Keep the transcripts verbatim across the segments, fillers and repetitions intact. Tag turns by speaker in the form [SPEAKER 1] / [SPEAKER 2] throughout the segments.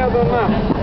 [SPEAKER 1] together now.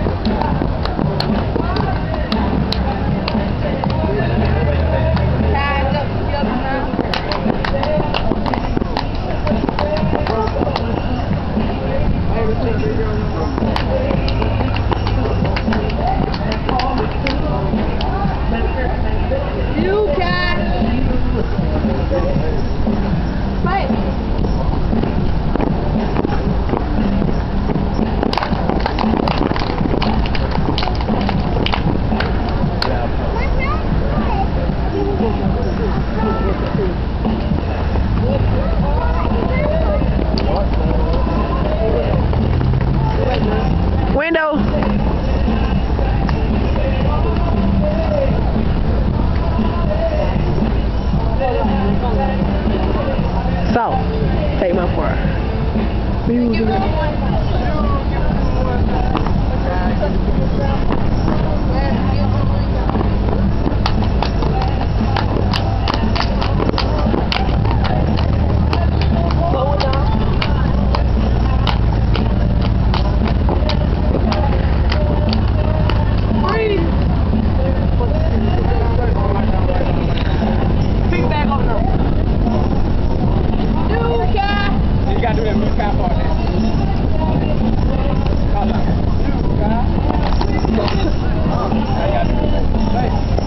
[SPEAKER 2] Window. So, take my part.
[SPEAKER 1] You gotta do that blue cap part there. Hold on. Blue cap. I gotta do that. Hey.